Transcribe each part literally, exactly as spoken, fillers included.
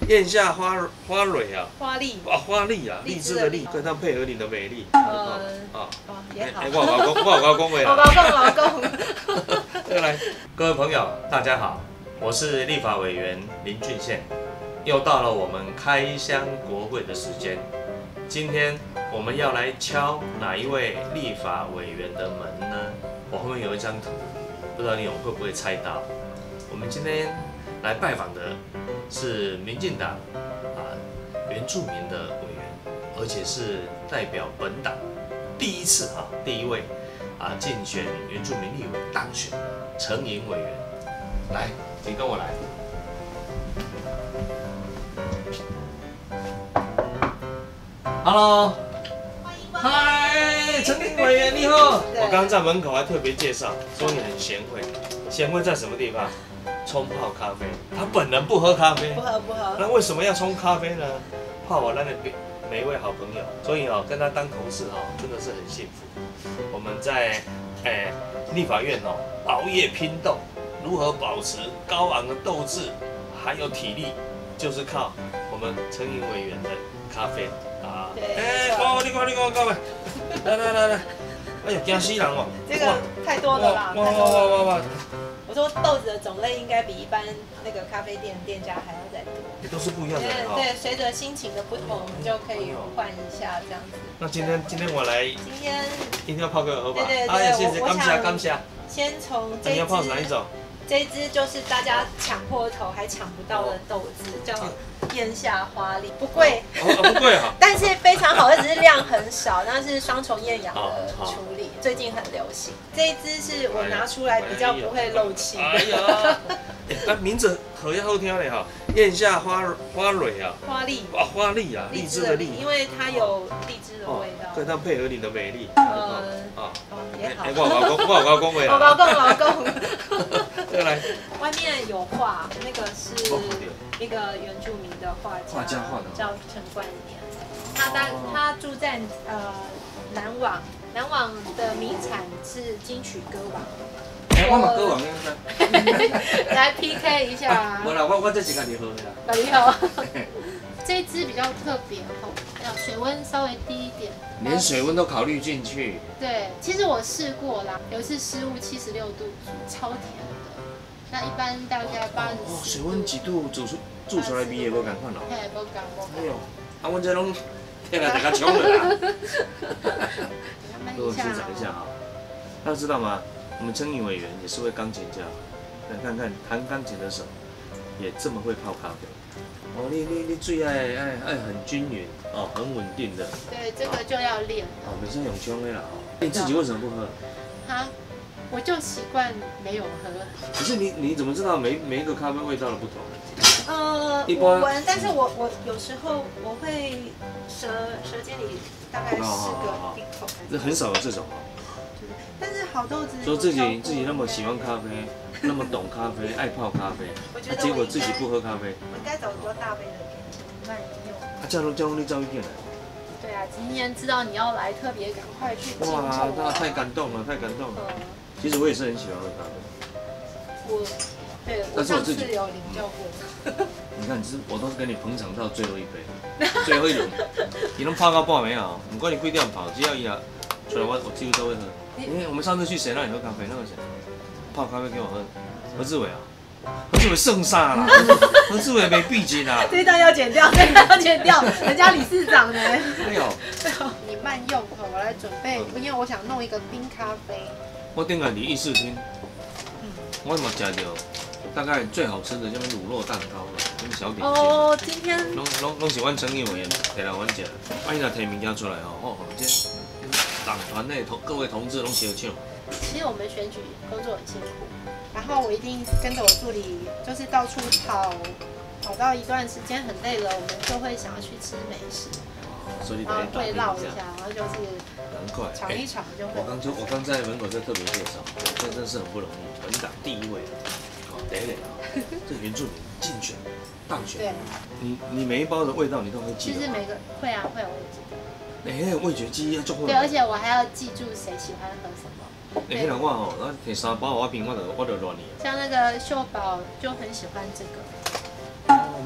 燕下花花蕊啊， 花丽啊花丽啊，荔枝的荔，跟它配合你的美丽。 呃啊， 哦也好。 哎，我老公，我老公会我啦。 老公，老公。 再来，各位朋友，大家好，我是立法委员林俊宪，又到了我们开箱国会的时间。今天我们要来敲哪一位立法委员的门呢？我后面有一张图，不知道你有会不会猜到？我们今天来拜访的是民进党啊原住民的委员，而且是代表本党第一次啊第一位啊竞选原住民立委当选的陈莹委员。来，请跟我来。Hello， 嗨，陈莹委员你好。我刚刚在门口还特别介绍，说你很贤惠。贤惠在什么地方？冲泡咖啡。他本人不喝咖啡， 不喝不喝。 那为什么要冲咖啡呢？泡我那里每一位好朋友，所以哦，跟他当同事哦，真的是很幸福。我们在诶、欸、立法院哦，熬夜拼斗，如何保持高昂的斗志，还有体力，就是靠我们陈莹委员的咖啡啊。哎，哦，你看你看各位，来来来来，哎呦，惊死人哦！ 这个太多了啦， 哇哇哇哇哇！ 我说豆子的种类应该比一般那个咖啡店店家还要再多， 也都是不一样的哈。 对，随着心情的不同，我们就可以换一下这样子。 那今天今天我来， 今天一定要泡个喝吧。 对对对， 哎呀，谢谢，感谢感谢。 先从这你要泡哪一种？ 这一支就是大家抢破头还抢不到的豆子，叫燕下花丽，不贵， 哦不贵哈， 但是非常好，只是量很少，那是双重厌氧的处理，最近很流行。这一支是我拿出来比较不会漏气的。 哎呀，那名字好要好听嘞哈，燕下花花蕊啊， 花丽啊花丽啊，荔枝的荔， 因为它有荔枝的味道， 对，它配合你的美丽。 呃啊也好。 我老公，我老公会啦。 我老公，老公。 再来， 外面有画，那个是一个原住民的画家，叫陈冠年。他当他住在呃南网，南网的名产是金曲歌王。 哎，我嘛歌王应该。来 P K 一下。 无啦，我我这是家己喝的啦。 家己喝。这一支比较特别哦，要水温稍微低一点。 连水温都考虑进去。 对，其实我试过啦，有一次失误七十六度煮，超甜的。那一般大概八十四度。 水温几度煮出煮出来味会无共款咯。 嘿，无共无共。 哎呦，啊，阮这拢天来大家冲了啦。给我欣赏一下哈。大家知道吗？我们陈莹委员也是位钢琴家，来看看弹钢琴的手也这么会泡咖啡。哦，你你你最爱爱爱很均匀哦，很稳定的。 对，这个就要练。 哦，每次用冲的啦哦。你自己为什么不喝？ 啊，我就习惯没有喝。 可是你你怎么知道每每一个咖啡味道的不同？ 呃，我闻，但是我我有时候我会舌舌尖里大概试个一口。 这很少有这种哦。 但是好豆子。 说自己自己那么喜欢咖啡，那么懂咖啡，爱泡咖啡，结果自己不喝咖啡。 我应该找比较大杯的给你慢用。 啊，这样都叫你早一点来。 对啊，今天知道你要来，特别赶快去。 哇，那太感动了，太感动了。其实我也是很喜欢喝咖啡。 我，对，我上次有领教过。 你看，是我都是给你捧场到最后一杯，最后一轮，你能泡到半暝啊？不管你几点泡，只要一啊出来，我我几乎都会喝。因为我们上次去谁那里喝咖啡，那个谁泡咖啡给我喝，何志伟啊，何志伟剩啥啦？何志伟没闭紧啊。 这一段要剪掉，这一段要剪掉，人家理事长呢。 没有。 你慢用哦，我来准备，因为我想弄一个冰咖啡。 我顶下伫议事厅，我嘛食到大概最好吃的什么乳酪蛋糕啦，什么小点心。哦， 今天拢拢拢是阮陈议委员摕来阮食。啊，伊若摕物件出来吼，哦，这党团内同各位同志拢相抢。 其实我们选举工作很辛苦，然后我一定跟着我助理，就是到处跑，跑到一段时间很累了，我们就会想要去吃美食。 所以然后会绕一下，然后就是难怪尝一尝就会。 我刚就我刚在门口在特别介绍，这真是很不容易，本党第一位，哦，得嘞啊，这原住民竞选当选，对，你你每一包的味道你都会记得。 其实每个会啊会，我会记得。 哎，味觉记忆要做好。 对，而且我还要记住谁喜欢喝什么。 哎，迄人我吼，我摕三包我冰，我就我就乱你。 像那个秀宝就很喜欢这个。 我们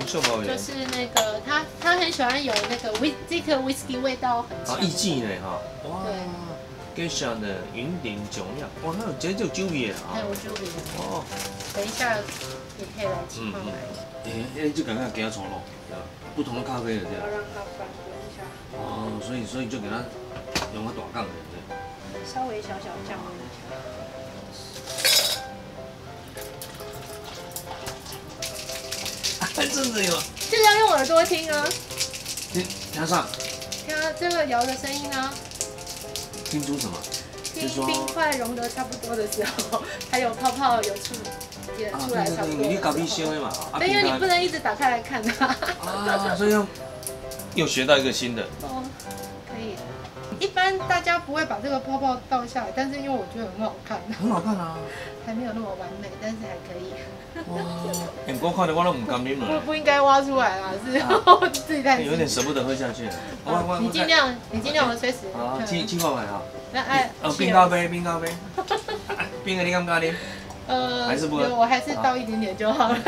秀宝园就是那个他他很喜欢有那个威这个 whisky 味道很强。 啊，艺妓呢哈。哇。 对。 Geisha 的云顶酒酿，哇，那有直接就酒味啊。 还有酒味。 哦。 等一下也可以来情况来。 诶，诶，就刚刚给它冲了，不同的咖啡了这样。 要让它翻滚一下。 哦，所以所以就给它用个大杠的这样。 稍微小小降温一下。 真的有。 这要用耳朵听啊。 听听上。 听啊，这个摇的声音啊。 听出什么？ 听冰块融得差不多的时候，还有泡泡有出也出来差不多。 你咖啡香的嘛？ 对，因为你不能一直打开来看它。 啊，所以要又学到一个新的。 哦，可以。一般大家不会把这个泡泡倒下来，但是因为我觉得很好看。 很好看啊。 还没有那么完美，但是还可以。 哇！哎，我看的我都唔甘啉了。 不不应该挖出来啦，是自己太。 有点舍不得喝下去了。 我你尽量，你尽量，我随时。 好，七七块买哈。 那哎。 哦，冰咖啡，冰咖啡。冰的你敢不敢啉？ 呃， 还是不。 我还是倒一点点就好了。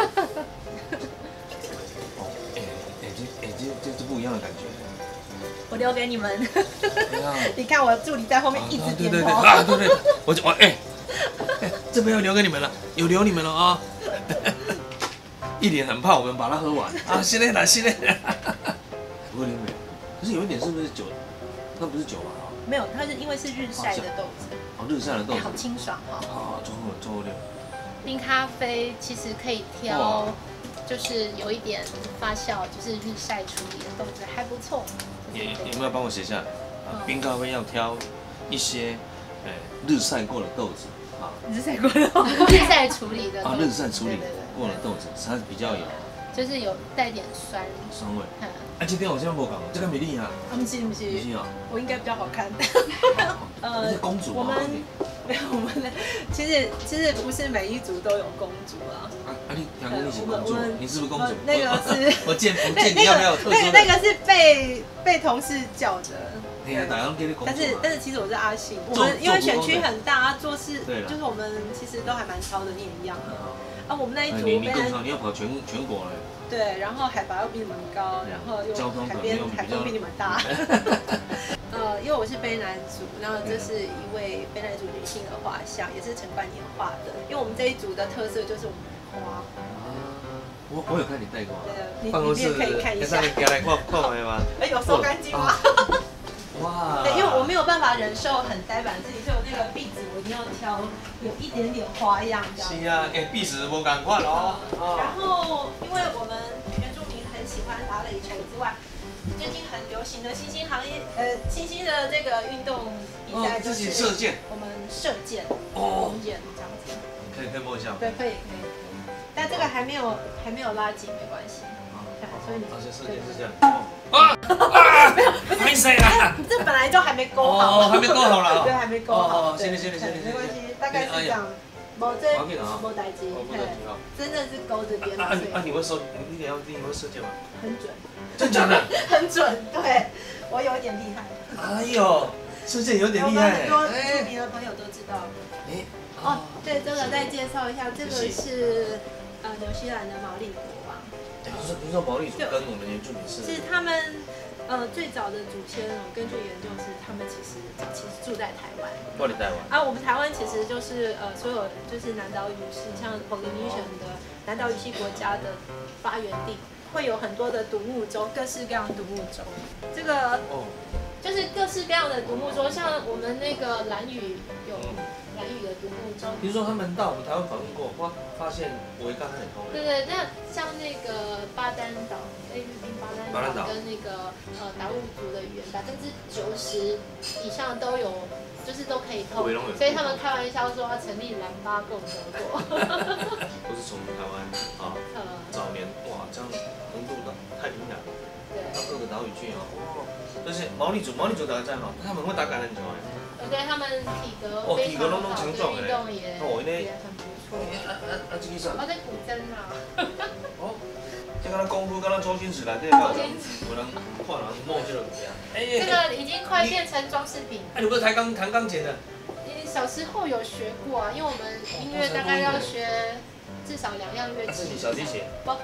哦，哎哎这哎这这这不一样的感觉。 我留给你们。你看我助理在后面一直点头。 对对对啊，对对，我就我哎。这边要留给你们了，有留你们了啊！一脸很怕我们把它喝完啊！现在来，现在来，不会没有，可是有一点是不是酒？那不是酒吧？ 没有，它是因为是日晒的豆子。 哦，日晒的豆子， 好清爽哦。 好，中午中午六。 冰咖啡其实可以挑，就是有一点发酵，就是日晒处理的豆子，还不错。 也有没有帮我写下来？啊，冰咖啡要挑一些，哎，日晒过的豆子。 日晒过的，日晒处理的啊，日晒处理过的豆子，它比较有， 就是有带点酸酸味。啊，这边我现在没讲，这个美丽啊， 不是不是， 不是啊， 我应该比较好看。 呃，公主， 我们没有，我们的其实其实不是每一组都有公主啊。 啊，你两个你是公主，你是不是公主？ 那个是， 我见我见你要不要有特殊的？ 那个是被被同事叫的。但是但是其实我是阿信，我们因为选区很大，做事就是我们其实都还蛮超的，你也一样啊。啊，我们那一组你更超，你要跑全全国了。 对，然后海拔又比你们高，然后又海边海风比你们大。呃，因为我是卑南族，然后这是一位卑南族女性的画像，也是陈冠年画的。因为我们这一组的特色就是我们花。 我我有看你带过， 对，办公室可以看一下。 给来看看没吗？ 哎，有收干净吗？ 哇！ 对，因为我没有办法忍受很呆板自己，所以我那个壁纸我一定要挑有一点点花样这样。 是啊，哎，壁纸我赶快哦。 然后，因为我们原住民很喜欢打垒球之外，最近很流行的新兴行业，呃，新兴的这个运动比赛就是射箭。 我们射箭、弓箭这样子。 可以可以摸一下。 对，可以可以。但这个还没有还没有拉紧，没关系。所以你而且射箭是这样。啊啊！没事啦， 这本来就还没勾好， 哦，还没勾好了， 对，还没勾好。 哦，行了行了行了， 没关系，大概是这样。冇这冇代志，真的是勾这边。 啊啊！你会射？你你要你会射箭吗？ 很准。 真假的？ 很准，对，我有一点厉害。 哎呦，射箭有点厉害。 很多著名的朋友都知道。哎，哦，对，这个再介绍一下，这个是呃纽西兰的毛利国王。 不是，不是说毛利族跟我们原住民是？ 是他们呃最早的祖先，我根据研究是他们其实其实住在台湾。 住在台湾。 啊，我们台湾其实就是呃所有就是南岛语系，像 Polynesian 的南岛语系国家的发源地，会有很多的独木舟，各式各样的独木舟。这个哦，就是各式各样的独木舟，像我们那个兰屿有。兰屿的独木舟， 比如说他们到我们台湾访问过，发发现维港很通。 对对，那像那个巴丹岛，菲律宾巴丹岛跟那个呃达悟族的语言，百分之九十以上都有，就是都可以通，所以他们开玩笑说要成立兰巴共和国。 不是从台湾啊，早年哇，这样横渡到太平洋，对，到各个岛屿去哦。而且毛利族，毛利族打得再好，他们会打橄榄球哎。 对，他们体格非常好， 强壮运动也也很不错。 啊啊啊！这个啥？ 我在古筝啊。 哦，这个功夫，刚刚周星驰来这个，有人看人摸这个物件。 这个已经快变成装饰品。 哎，你不是弹钢弹钢琴的？ 你小时候有学过啊？因为我们音乐大概要学至少两样乐器。 是你小提琴？ 不，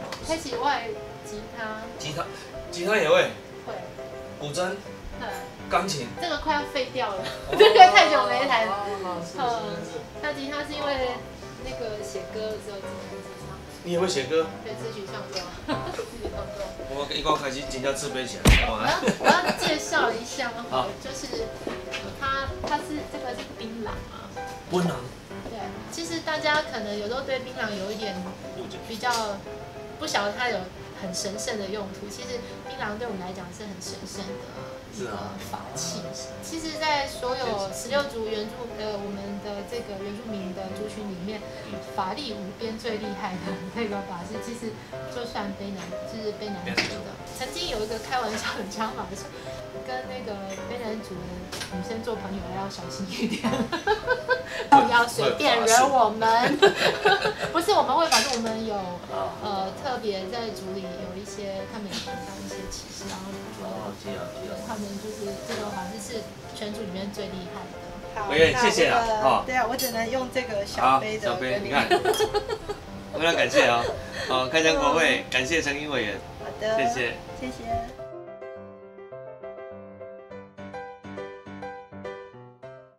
开启外吉他， 吉他，吉他也会， 会， 古筝， 对， 钢琴， 这个快要废掉了，这个太久没弹。嗯，那吉他是因为那个写歌的时候自弹自唱。 你也会写歌？ 对，自己创作，自己创作。 我一刚开始真正自卑起来。 我要我要介绍一下哈，就是它它是这个是槟榔啊。 槟榔。 对，其实大家可能有时候对槟榔有一点比较不晓得它有很神圣的用途。其实槟榔对我们来讲是很神圣的一个法器。其实，在所有十六族原住呃我们的这个原住民的族群里面，法力无边最厉害的那个法师，其实就算卑南就是卑南族的。曾经有一个开玩笑的讲法是，跟那个卑南族的女生做朋友要小心一点。不要随便惹我们，不是我们会，反正我们有呃特别在组里有一些他们有得到一些启示，然后觉得他们就是这个法师是全组里面最厉害的。 好， 委员谢谢啊。 对啊，我只能用这个小杯的。 小杯，你看，非常感谢啊。好，开箱国会，感谢陈英委员。 好的， 谢谢， 谢谢。